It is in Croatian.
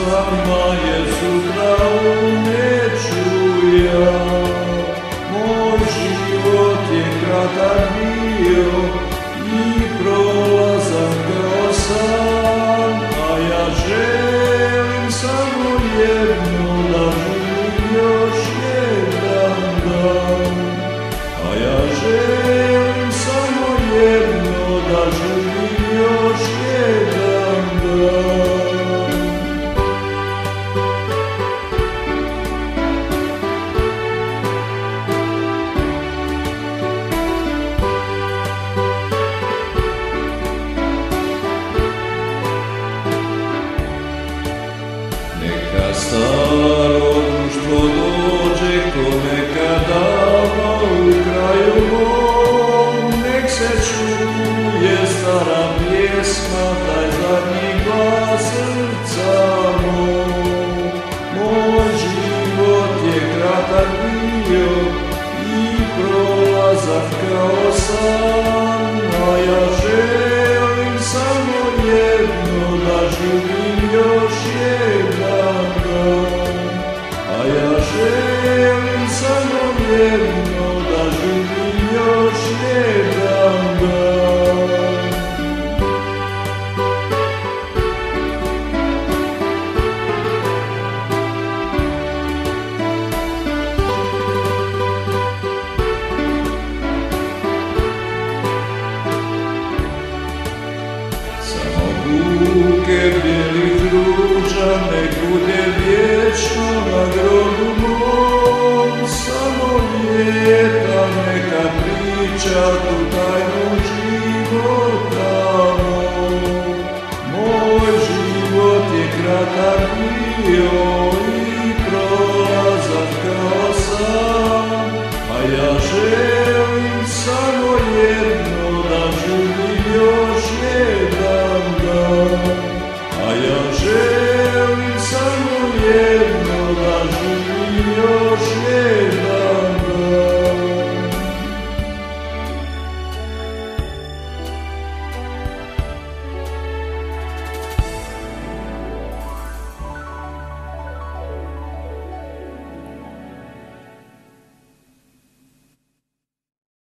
sama jer sutra neću ja. Moj život je kratak bio i prolazan kao san, a ja želim samo jedno, da živim još jedan dan. A ja želim samo jedno, da živim još jedan dan. Neka staro društvo dođe ko nekadava u kraju mom, nek se čuje stara pjesma, taj zadnji glas srca mog. Moj život je kratak bio i prolazak kao san, a ja želim samo jedno, da živim još jedan dan. A ja želim samo jedno, da živim još jedan dan. Samo buke bijelih ruža nek bude vječno na grobu mom, samo ljeta neka priča tu tajnu života mog. Moj život je kratak bio i prolazak kao san, a ja želim samo jedno, da živim još jedan dan. A ja želim samo jedno, da živim još